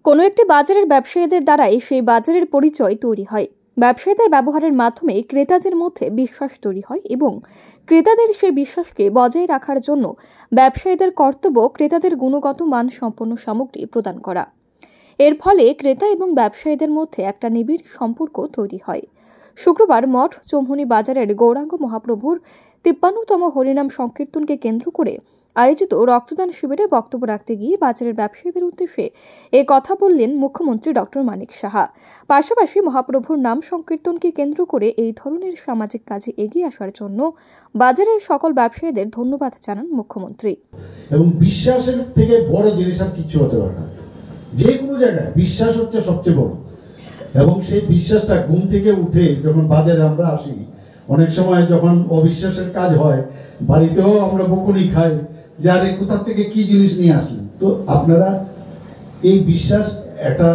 কোনো একটি বাজারের ব্যবসায়ীদের দ্বারাই সেই বাজারের পরিচয় তৈরি হয়। ব্যবসায়ীদের ব্যবহারের মাধ্যমে ক্রেতাদের মধ্যে বিশ্বাস তৈরি হয় এবং ক্রেতাদের সেই বিশ্বাসকে বজায় রাখার জন্য ব্যবসায়ীদের কর্তব্য ক্রেতাদের গুণগত মান সম্পন্ন সামগ্রী প্রদান করা। এর ফলে ক্রেতা এবং ব্যবসায়ীদের মধ্যে একটা নিবিড় সম্পর্ক তৈরি হয়। শুক্রবার মঠ চৌমুহনী বাজারের গৌরাঙ্গ মহাপ্রভুর ৫৩তম হরিনাম সংকীর্তনকে কেন্দ্র করে আয়োজিত রক্তদান শিবিরে বক্তব্য রাখতে গিয়ে বাজারের ব্যবসায়ীদের উদ্দেশ্যে এ কথা বললেন মুখ্যমন্ত্রী ডক্টর মানিক সাহা। পাশাপাশি মহাপ্রভুর নাম সংকীর্তনকে কেন্দ্র করে এই ধরনের সামাজিক কাজে এগিয়ে আসার জন্য বাজারের সকল ব্যবসায়ীদের ধন্যবাদ জানান মুখ্যমন্ত্রী। এবং বিশ্বাসের থেকে বড় জিনিস আর কিছু হতে পারে না। যে কোনো জায়গায় বিশ্বাস হচ্ছে সবচেয়ে বড়, এবং সেই বিশ্বাসটা ঘুম থেকে উঠে যখন বাজারে আমরা আসি, অনেক সময় যখন অবিশ্বাসের কাজ হয় বাড়িতেও আমরা বকুনি খাই যে আরে কোথা থেকে কি জিনিস নিয়ে আসলেন। তো আপনারা এই বিশ্বাস একটা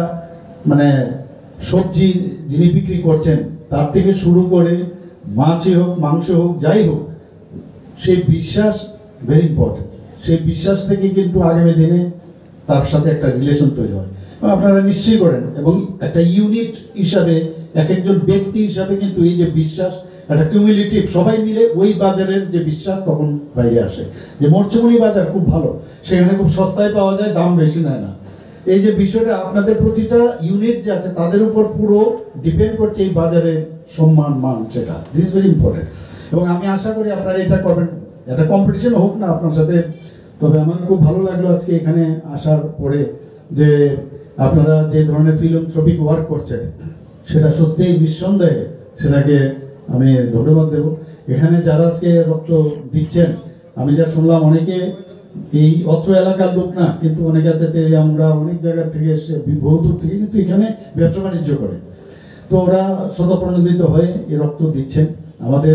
সবজি যিনি বিক্রি করছেন তার থেকে শুরু করে মাছই হোক মাংস হোক যাই হোক, সেই বিশ্বাস ভেরি ইম্পর্টেন্ট। সেই বিশ্বাস থেকে কিন্তু আগামী দিনে তার সাথে একটা রিলেশন তৈরি হয়। আপনারা নিশ্চয়ই করেন, এবং একটা ইউনিট হিসাবে এক একজন ব্যক্তি হিসাবে কিন্তু এই যে বিশ্বাস একটা কিউমুলেটিভ, সবাই মিলে ওই বাজারের যে বিশ্বাস তখন বাইরে আসে যে মরচুমনি বাজার খুব ভালো, সেখানে খুব সস্তায় পাওয়া যায়, দাম বেশি নেয় না। এই যে বিষয়টা আপনাদের প্রতিটা ইউনিট যে আছে তাদের উপর পুরো ডিপেন্ড করছে এই বাজারের সম্মান মান, সেটা দিস ভেরি ইম্পর্টেন্ট। এবং আমি আশা করি আপনারা এটা করবেন, একটা কম্পিটিশন হোক না আপনার সাথে। তবে আমার খুব ভালো লাগলো আজকে এখানে আসার পরে যে আপনারা যে ধরনের ফিলান্থ্রপিক ওয়ার্ক করছেন সেটা সত্যিই নিঃসন্দেহে সেটাকে আমি ধন্যবাদ দেব। এখানে যারা আজকে রক্ত দিচ্ছেন, আমি যা শুনলাম অনেকে এই অত্র এলাকার লোক না, কিন্তু অনেকে আছে আমরা অনেক জায়গা থেকে এসে বহু দূর থেকে কিন্তু এখানে ব্যবসা বাণিজ্য করে, তো ওরা স্বতঃপ্রণোদিত হয়ে এই রক্ত দিচ্ছেন। আমাদের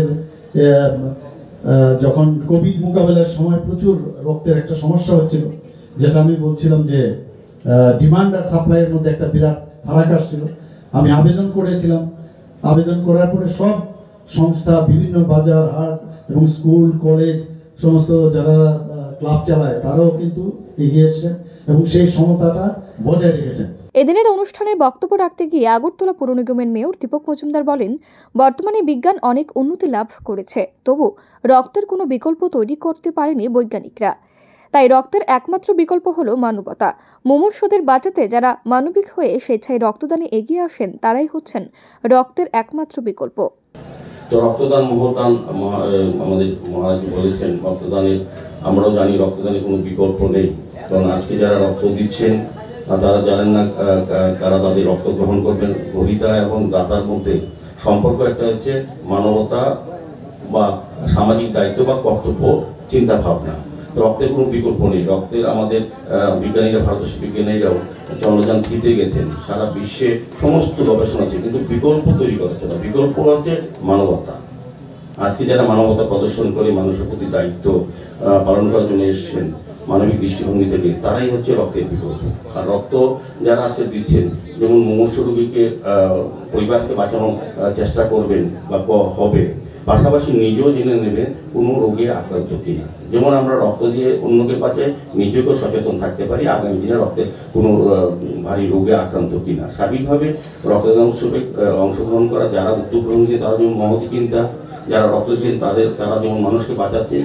যখন কোভিড মোকাবেলার সময় প্রচুর রক্তের একটা সমস্যা হচ্ছিল, যেটা আমি বলছিলাম যে ডিমান্ড আর সাপ্লাইয়ের মধ্যে একটা বিরাট ফারাক আসছিল। আমি আবেদন করেছিলাম, আবেদন করার পরে সব সংস্থা, বিভিন্ন বাজার হাট এবং স্কুল কলেজ সমস্ত যারা ক্লাব চালায় তারাও কিন্তু এগিয়ে এসেছেন এবং সেই সমতাটা বজায় রেখেছেন। এদিনের অনুষ্ঠানে বক্তব্য রাখতে গিয়ে আগরতলা পৌর নিগমের মেয়র দীপক মজুমদার বলেন, বর্তমানে বিজ্ঞান অনেক উন্নতি লাভ করেছে, তবু রক্তের কোনো বিকল্প তৈরি করতে পারেনি বৈজ্ঞানিকরা। তাই রক্তের একমাত্র বিকল্প হলো মানবতা। মুমূর্ষুদের বাঁচাতে যারা মানবিক হয়ে স্বেচ্ছায় রক্তদানে এগিয়ে আসেন তারাই হচ্ছেন রক্তের একমাত্র বিকল্প। তো রক্তদান মহদান, আমাদের মহারাজ বলেছেন রক্তদানের, আমরাও জানি রক্তদানের কোনো বিকল্প নেই। কারণ আজকে যারা রক্ত দিচ্ছেন তারা জানেন না কারা তাদের রক্ত গ্রহণ করবেন। গ্রহীতা এবং দাতার মধ্যে সম্পর্ক একটা হচ্ছে মানবতা বা সামাজিক দায়িত্ব বা কর্তব্য চিন্তা ভাবনা। রক্তের কোনো বিকল্প নেই। রক্তের আমাদের বিজ্ঞানীরা, ভারতবর্ষের বিজ্ঞানীরাও চন্দ্রযান দিতে গেছেন, সারা বিশ্বে সমস্ত গবেষণা আছে, কিন্তু বিকল্প তৈরি করা হচ্ছে না। বিকল্প হচ্ছে মানবতা। আজকে যারা মানবতা প্রদর্শন করে মানুষের প্রতি দায়িত্ব পালন করার জন্য এসেছেন মানবিক দৃষ্টিভঙ্গি থেকে, তারাই হচ্ছে রক্তের বিকল্প। আর রক্ত যারা আজকে দিচ্ছেন, যেমন মুমূর্ষু রোগীকে পরিবারকে বাঁচানোর চেষ্টা করবেন বা হবে, পাশাপাশি নিজেও জেনে নেবেন কোনো রোগে আক্রান্ত কিনা। যেমন আমরা রক্ত দিয়ে অন্যকে বাঁচাই, নিজেকেও সচেতন থাকতে পারি আগামী দিনে রক্তে কোনো ভারী রোগে আক্রান্ত কিনা। স্বাভাবিকভাবে রক্তদান উৎসবে অংশগ্রহণ করা যারা উদ্যোগ গ্রহণ করে তারা যেমন মহতি চিন্তা, যারা রক্ত দিচ্ছেন তারা যেমন মানুষকে বাঁচাচ্ছে,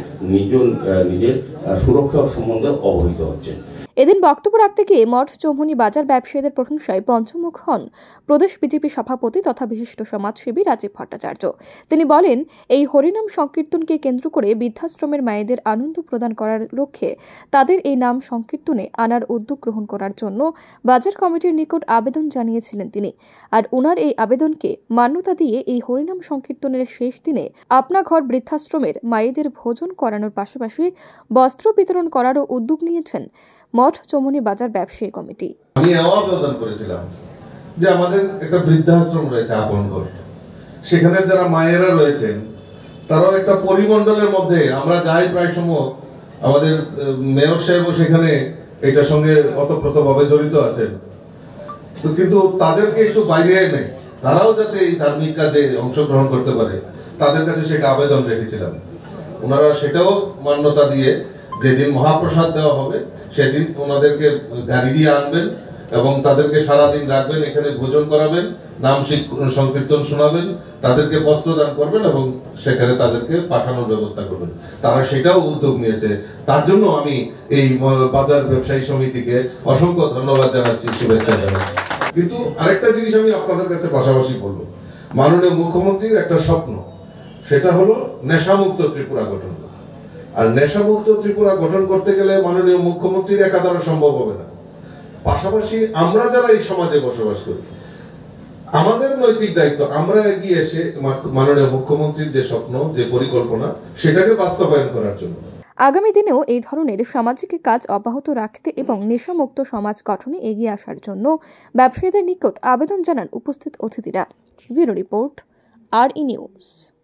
নিজের সুরক্ষা সম্বন্ধে অবহিত হচ্ছে। এদিন বক্তব্য রাখতে গিয়ে মঠ চৌমুহনী বাজার ব্যবসায়ীদের প্রশংসায় পঞ্চমুখ হন প্রদেশ বিজেপি সভাপতি তথা বিশিষ্ট সমাজসেবী রাজীব ভট্টাচার্য। তিনি বলেন, এই হরিনাম সংকীর্তনকে কেন্দ্র করে বৃদ্ধাশ্রমের মায়েদের আনন্দ প্রদান করার লক্ষ্যে তাদের এই নাম সংকীর্তনে আনার উদ্যোগ গ্রহণ করার জন্য বাজার কমিটির নিকট আবেদন জানিয়েছিলেন তিনি। আর ওনার এই আবেদনকে মান্যতা দিয়ে এই হরিনাম সংকীর্তনের শেষ দিনে আপনা ঘর বৃদ্ধাশ্রমের মায়েদের ভোজন করানোর পাশাপাশি বস্ত্র বিতরণ করারও উদ্যোগ নিয়েছেন মঠ চৌমুহনী বাজার ব্যবসায়ী কমিটি। আমি আবেদন করেছিলাম যে আমাদের একটা বৃদ্ধাশ্রম রয়েছে আপন ঘর, সেখানে যারা মায়েরা রয়েছেন তারাও একটা পরিমণ্ডলের মধ্যে আমরা যাই প্রায় সময়, আমাদের মেয়র সাহেবও সেখানে এটার সঙ্গে ওতপ্রোতভাবে জড়িত আছেন, তো কিন্তু তাদেরকে একটু বাইরে এনে তারাও যাতে এই ধার্মিক কাজে অংশগ্রহণ করতে পারে তাদের কাছে সেটা আবেদন রেখেছিলাম। ওনারা সেটাও মান্যতা দিয়ে যেদিন মহাপ্রসাদ দেওয়া হবে সেদিন ওনাদেরকে গাড়ি দিয়ে আনবেন এবং তাদেরকে সারাদিন রাখবেন, এখানে ভোজন করাবেন, নাম সংকীর্তন শোনাবেন, তাদেরকে বস্ত্রদান করবেন এবং সেখানে তাদেরকে পাঠানোর ব্যবস্থা করবেন। তারা সেটাও উদ্যোগ নিয়েছে, তার জন্য আমি এই বাজার ব্যবসায়ী সমিতিকে অসংখ্য ধন্যবাদ জানাচ্ছি, শুভেচ্ছা জানাচ্ছি। কিন্তু আরেকটা জিনিস আমি আপনাদের কাছে পাশাপাশি বলবো, মাননীয় মুখ্যমন্ত্রীর একটা স্বপ্ন, সেটা হলো নেশামুক্ত ত্রিপুরা গঠন করা। আর নেশামুক্ত ত্রিপুরা গঠন করতে গেলে মাননীয় মুখ্যমন্ত্রীর একা দ্বারা সম্ভব হবে না। পাশাপাশি আমরা যারা এই সমাজে বসবাস করি, আমাদের নৈতিক দায়িত্ব আমরা এগিয়ে এসে মাননীয় মুখ্যমন্ত্রীর যে স্বপ্ন, যে পরিকল্পনা, সেটাকে বাস্তবায়ন করার জন্য আগামী দিনেও এই ধরনের সামাজিক কাজ অব্যাহত রাখতে এবং নেশামুক্ত সমাজ গঠনে এগিয়ে আসার জন্য ব্যবসায়ীদের নিকট আবেদন জানান উপস্থিত অতিথিরা। Bureau report, RE news.